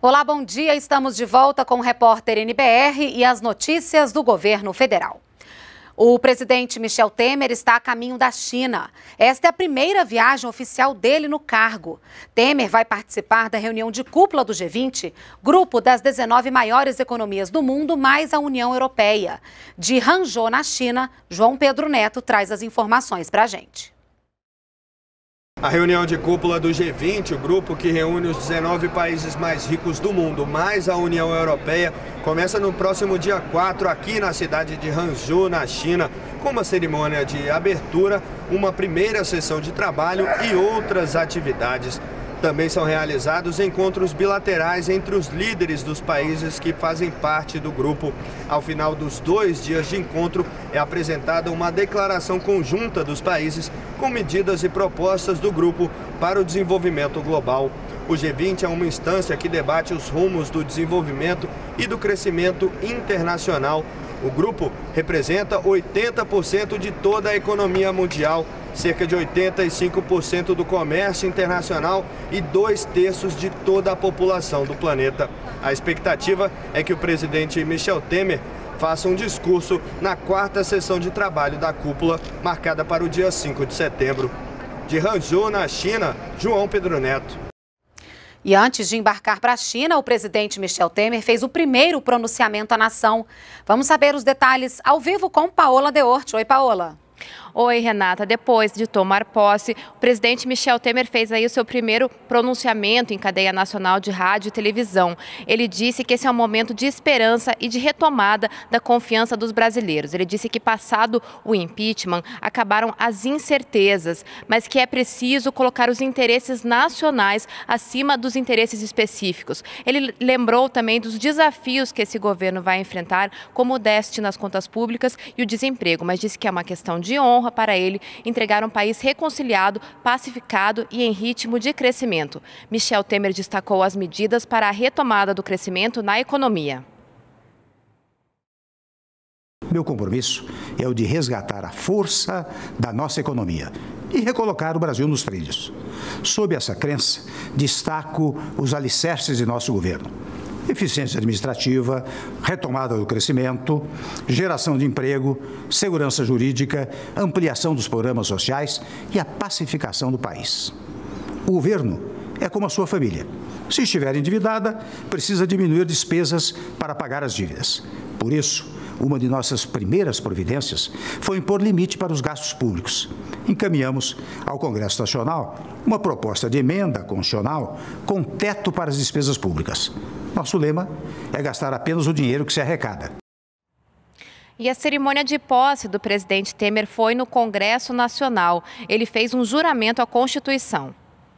Olá, bom dia. Estamos de volta com o repórter NBR e as notícias do governo federal. O presidente Michel Temer está a caminho da China. Esta é a primeira viagem oficial dele no cargo. Temer vai participar da reunião de cúpula do G20, grupo das 19 maiores economias do mundo, mais a União Europeia. De Hangzhou, na China, João Pedro Neto traz as informações para a gente. A reunião de cúpula do G20, o grupo que reúne os 19 países mais ricos do mundo, mais a União Europeia, começa no próximo dia 4 aqui na cidade de Hangzhou, na China, com uma cerimônia de abertura, uma primeira sessão de trabalho e outras atividades. Também são realizados encontros bilaterais entre os líderes dos países que fazem parte do grupo. Ao final dos 2 dias de encontro, é apresentada uma declaração conjunta dos países com medidas e propostas do grupo para o desenvolvimento global. O G20 é uma instância que debate os rumos do desenvolvimento e do crescimento internacional. O grupo representa 80% de toda a economia mundial, cerca de 85% do comércio internacional e 2/3 de toda a população do planeta. A expectativa é que o presidente Michel Temer faça um discurso na 4ª sessão de trabalho da cúpula, marcada para o dia 5 de setembro. De Hangzhou, na China, João Pedro Neto. E antes de embarcar para a China, o presidente Michel Temer fez o primeiro pronunciamento à nação. Vamos saber os detalhes ao vivo com Paola Deorte. Oi, Paola. Oi, Renata. Depois de tomar posse, o presidente Michel Temer fez aí o seu primeiro pronunciamento em cadeia nacional de rádio e televisão. Ele disse que esse é um momento de esperança e de retomada da confiança dos brasileiros. Ele disse que, passado o impeachment, acabaram as incertezas, mas que é preciso colocar os interesses nacionais acima dos interesses específicos. Ele lembrou também dos desafios que esse governo vai enfrentar, como o déficit nas contas públicas e o desemprego, mas disse que é uma questão de honra para ele entregar um país reconciliado, pacificado e em ritmo de crescimento. Michel Temer destacou as medidas para a retomada do crescimento na economia. Meu compromisso é o de resgatar a força da nossa economia e recolocar o Brasil nos trilhos. Sob essa crença, destaco os alicerces de nosso governo: eficiência administrativa, retomada do crescimento, geração de emprego, segurança jurídica, ampliação dos programas sociais e a pacificação do país. O governo é como a sua família. Se estiver endividada, precisa diminuir despesas para pagar as dívidas. Por isso, uma de nossas primeiras providências foi impor limite para os gastos públicos. Encaminhamos ao Congresso Nacional uma proposta de emenda constitucional com teto para as despesas públicas. Nosso lema é gastar apenas o dinheiro que se arrecada. E a cerimônia de posse do presidente Temer foi no Congresso Nacional. Ele fez um juramento à Constituição.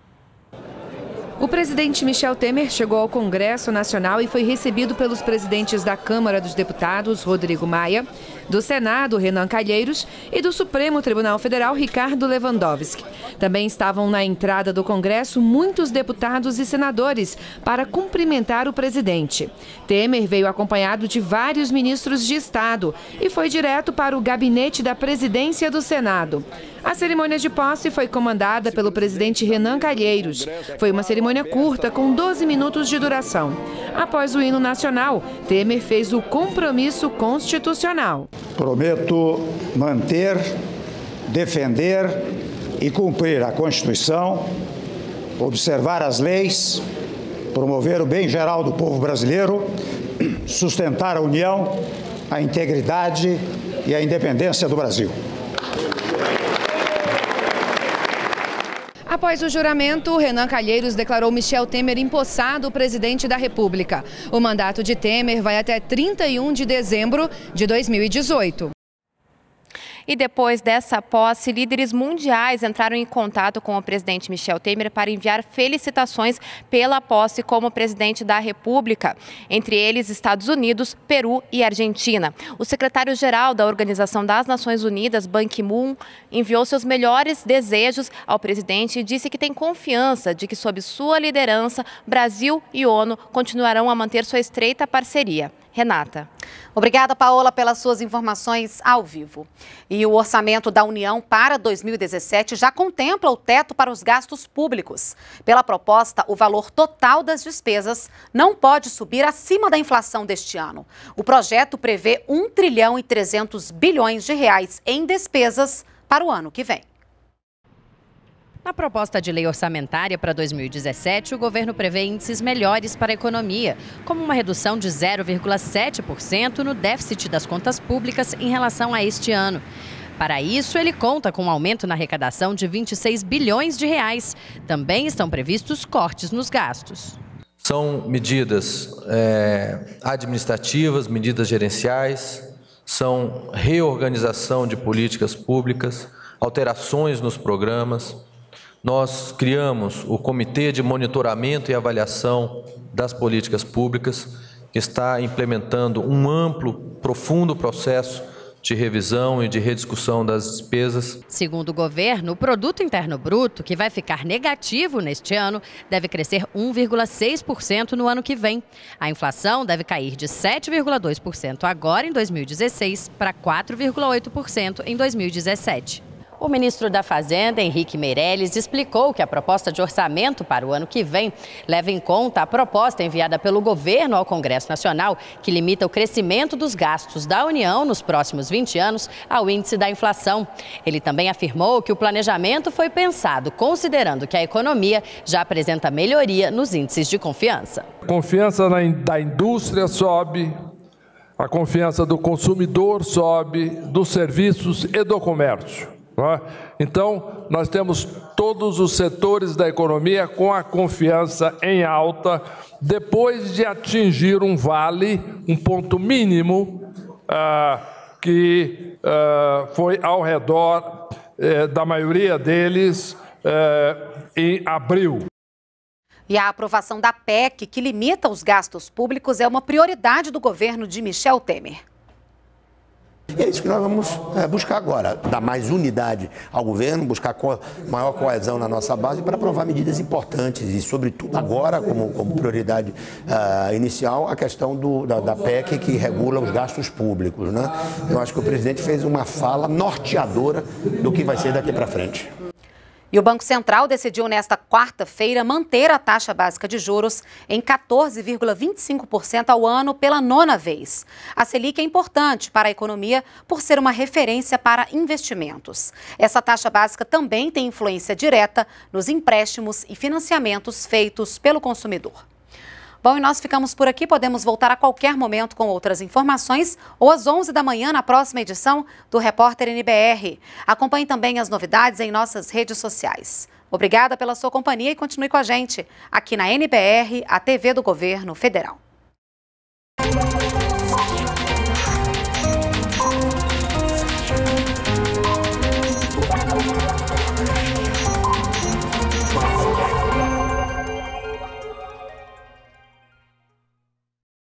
O presidente Michel Temer chegou ao Congresso Nacional e foi recebido pelos presidentes da Câmara dos Deputados, Rodrigo Maia, do Senado, Renan Calheiros, e do Supremo Tribunal Federal, Ricardo Lewandowski. Também estavam na entrada do Congresso muitos deputados e senadores para cumprimentar o presidente. Temer veio acompanhado de vários ministros de Estado e foi direto para o gabinete da presidência do Senado. A cerimônia de posse foi comandada pelo presidente Renan Calheiros. Foi uma cerimônia curta, com 12 minutos de duração. Após o hino nacional, Temer fez o compromisso constitucional. Prometo manter, defender e cumprir a Constituição, observar as leis, promover o bem geral do povo brasileiro, sustentar a união, a integridade e a independência do Brasil. Após o juramento, Renan Calheiros declarou Michel Temer empossado presidente da República. O mandato de Temer vai até 31 de dezembro de 2018. E depois dessa posse, líderes mundiais entraram em contato com o presidente Michel Temer para enviar felicitações pela posse como presidente da República. Entre eles, Estados Unidos, Peru e Argentina. O secretário-geral da Organização das Nações Unidas, Ban Ki-moon, enviou seus melhores desejos ao presidente e disse que tem confiança de que, sob sua liderança, Brasil e ONU continuarão a manter sua estreita parceria. Renata. Obrigada, Paola, pelas suas informações ao vivo. E o orçamento da União para 2017 já contempla o teto para os gastos públicos. Pela proposta, o valor total das despesas não pode subir acima da inflação deste ano. O projeto prevê 1 trilhão e 300 bilhões de reais em despesas para o ano que vem. Na proposta de lei orçamentária para 2017, o governo prevê índices melhores para a economia, como uma redução de 0,7% no déficit das contas públicas em relação a este ano. Para isso, ele conta com um aumento na arrecadação de 26 bilhões de reais. Também estão previstos cortes nos gastos. São medidas administrativas, medidas gerenciais, são reorganização de políticas públicas, alterações nos programas. Nós criamos o Comitê de Monitoramento e Avaliação das Políticas Públicas, que está implementando um amplo, profundo processo de revisão e de rediscussão das despesas. Segundo o governo, o Produto Interno Bruto, que vai ficar negativo neste ano, deve crescer 1,6% no ano que vem. A inflação deve cair de 7,2% agora em 2016 para 4,8% em 2017. O ministro da Fazenda, Henrique Meirelles, explicou que a proposta de orçamento para o ano que vem leva em conta a proposta enviada pelo governo ao Congresso Nacional, que limita o crescimento dos gastos da União nos próximos 20 anos ao índice da inflação. Ele também afirmou que o planejamento foi pensado considerando que a economia já apresenta melhoria nos índices de confiança. A confiança da indústria sobe, a confiança do consumidor sobe, dos serviços e do comércio. Então, nós temos todos os setores da economia com a confiança em alta, depois de atingir um vale, um ponto mínimo, que foi ao redor da maioria deles em abril. E a aprovação da PEC, que limita os gastos públicos, é uma prioridade do governo de Michel Temer. E é isso que nós vamos buscar agora, dar mais unidade ao governo, buscar maior coesão na nossa base para aprovar medidas importantes e, sobretudo, agora, como prioridade inicial, a questão da PEC que regula os gastos públicos, né? Eu acho que o presidente fez uma fala norteadora do que vai ser daqui para frente. E o Banco Central decidiu nesta quarta-feira manter a taxa básica de juros em 14,25% ao ano pela 9ª vez. A Selic é importante para a economia por ser uma referência para investimentos. Essa taxa básica também tem influência direta nos empréstimos e financiamentos feitos pelo consumidor. Bom, e nós ficamos por aqui, podemos voltar a qualquer momento com outras informações ou às 11 da manhã na próxima edição do Repórter NBR. Acompanhe também as novidades em nossas redes sociais. Obrigada pela sua companhia e continue com a gente aqui na NBR, a TV do Governo Federal.